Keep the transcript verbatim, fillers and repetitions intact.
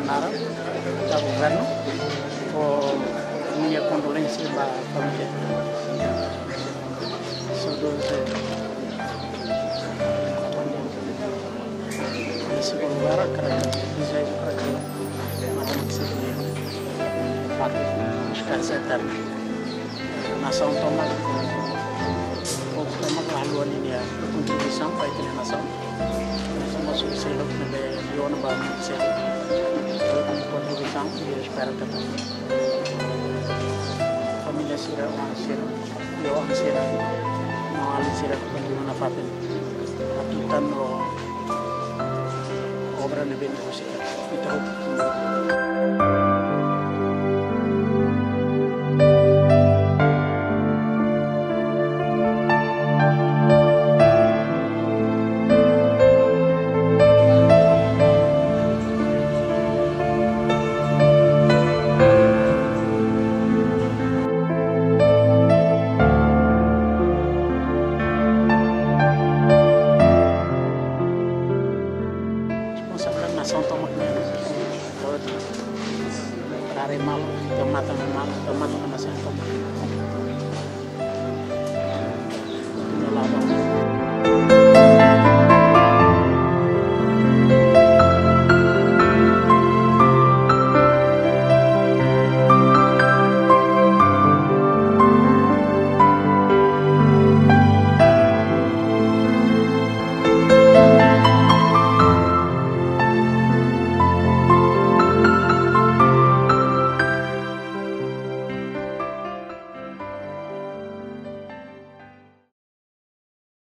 Nara, da governo, con mie condolenze alla famiglia. Saudose di secondo guerra, karena bisa karena macam seperti pakai sekitar nação toma o toma haluan ini ya kontribusi sampai ke nação nação masuk selok nebe lion bangun selok kontribusi sampai dia espera kata família sira orang sira yo orang sira mau alih sira kontribusi nafatin atutan lo obra nebe negosiasi itu